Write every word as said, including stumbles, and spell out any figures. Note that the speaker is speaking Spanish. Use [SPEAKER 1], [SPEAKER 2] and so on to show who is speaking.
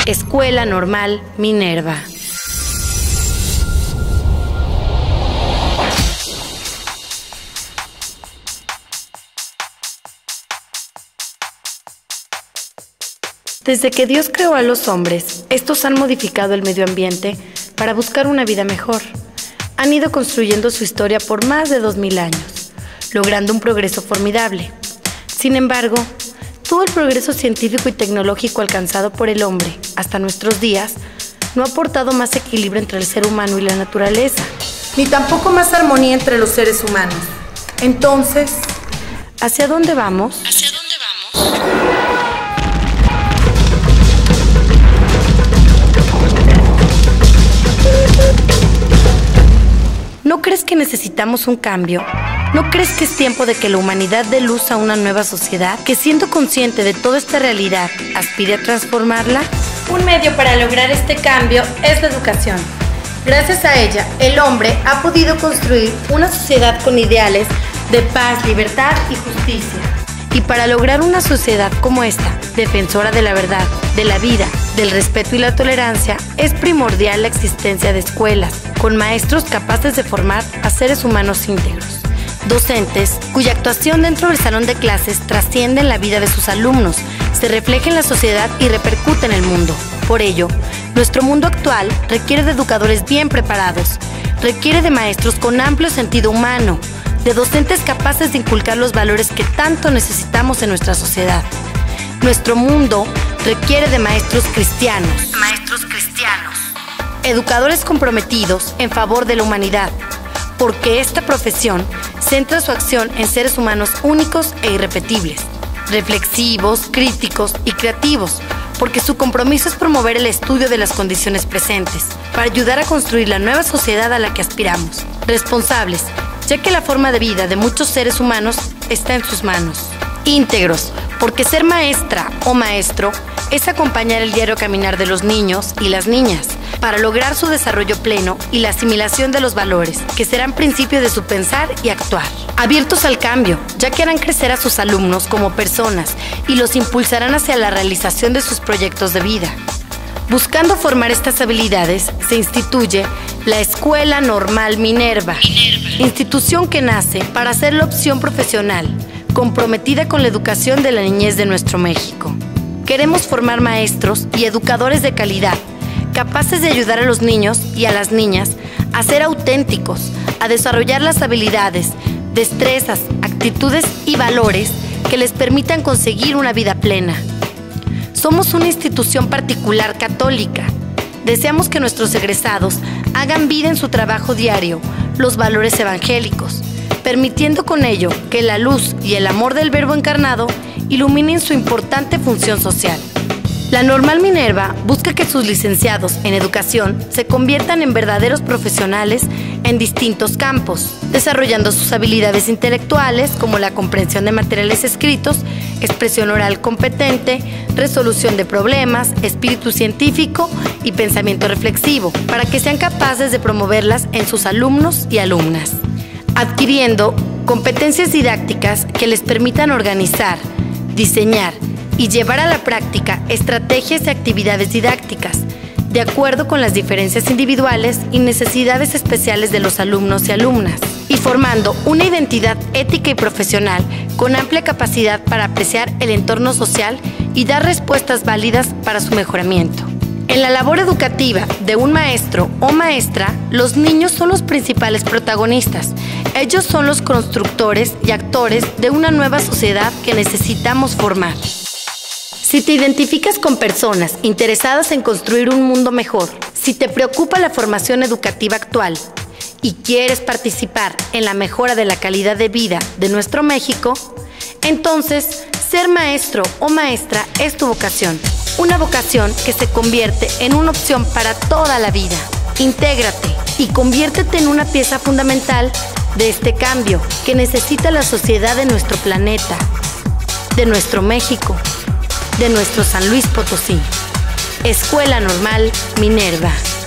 [SPEAKER 1] Escuela Normal Minerva. Desde que Dios creó a los hombres, estos han modificado el medio ambiente para buscar una vida mejor. Han ido construyendo su historia por más de dos mil años, logrando un progreso formidable. Sin embargo, todo el progreso científico y tecnológico alcanzado por el hombre hasta nuestros días no ha aportado más equilibrio entre el ser humano y la naturaleza, ni tampoco más armonía entre los seres humanos. Entonces, ¿hacia dónde vamos?
[SPEAKER 2] ¿Hacia dónde vamos?
[SPEAKER 1] ¿No crees que necesitamos un cambio? ¿No crees que es tiempo de que la humanidad dé luz a una nueva sociedad que, siendo consciente de toda esta realidad, aspire a transformarla? Un medio para lograr este cambio es la educación. Gracias a ella, el hombre ha podido construir una sociedad con ideales de paz, libertad y justicia. Y para lograr una sociedad como esta, defensora de la verdad, de la vida, del respeto y la tolerancia, es primordial la existencia de escuelas, con maestros capaces de formar a seres humanos íntegros. Docentes cuya actuación dentro del salón de clases trasciende en la vida de sus alumnos, se refleja en la sociedad y repercute en el mundo. Por ello, nuestro mundo actual requiere de educadores bien preparados, requiere de maestros con amplio sentido humano, de docentes capaces de inculcar los valores que tanto necesitamos en nuestra sociedad. Nuestro mundo requiere de maestros cristianos, maestros cristianos, educadores comprometidos en favor de la humanidad, porque esta profesión centra su acción en seres humanos únicos e irrepetibles, reflexivos, críticos y creativos, porque su compromiso es promover el estudio de las condiciones presentes, para ayudar a construir la nueva sociedad a la que aspiramos. Responsables, ya que la forma de vida de muchos seres humanos está en sus manos. Íntegros, porque ser maestra o maestro es acompañar el diario caminar de los niños y las niñas para lograr su desarrollo pleno y la asimilación de los valores, que serán principios de su pensar y actuar. Abiertos al cambio, ya que harán crecer a sus alumnos como personas y los impulsarán hacia la realización de sus proyectos de vida. Buscando formar estas habilidades, se instituye la Escuela Normal Minerva, institución que nace para ser la opción profesional, comprometida con la educación de la niñez de nuestro México. Queremos formar maestros y educadores de calidad, capaces de ayudar a los niños y a las niñas a ser auténticos, a desarrollar las habilidades, destrezas, actitudes y valores que les permitan conseguir una vida plena. Somos una institución particular católica. Deseamos que nuestros egresados hagan vida en su trabajo diario los valores evangélicos, permitiendo con ello que la luz y el amor del Verbo encarnado iluminen su importante función social. La Normal Minerva busca que sus licenciados en educación se conviertan en verdaderos profesionales en distintos campos, desarrollando sus habilidades intelectuales como la comprensión de materiales escritos, expresión oral competente, resolución de problemas, espíritu científico y pensamiento reflexivo, para que sean capaces de promoverlas en sus alumnos y alumnas, adquiriendo competencias didácticas que les permitan organizar, diseñar y llevar a la práctica estrategias y actividades didácticas, de acuerdo con las diferencias individuales y necesidades especiales de los alumnos y alumnas, y formando una identidad ética y profesional con amplia capacidad para apreciar el entorno social y dar respuestas válidas para su mejoramiento. En la labor educativa de un maestro o maestra, los niños son los principales protagonistas. Ellos son los constructores y actores de una nueva sociedad que necesitamos formar. Si te identificas con personas interesadas en construir un mundo mejor, si te preocupa la formación educativa actual y quieres participar en la mejora de la calidad de vida de nuestro México, entonces ser maestro o maestra es tu vocación. Una vocación que se convierte en una opción para toda la vida. Intégrate y conviértete en una pieza fundamental de este cambio que necesita la sociedad de nuestro planeta, de nuestro México, de nuestro San Luis Potosí. Escuela Normal Minerva.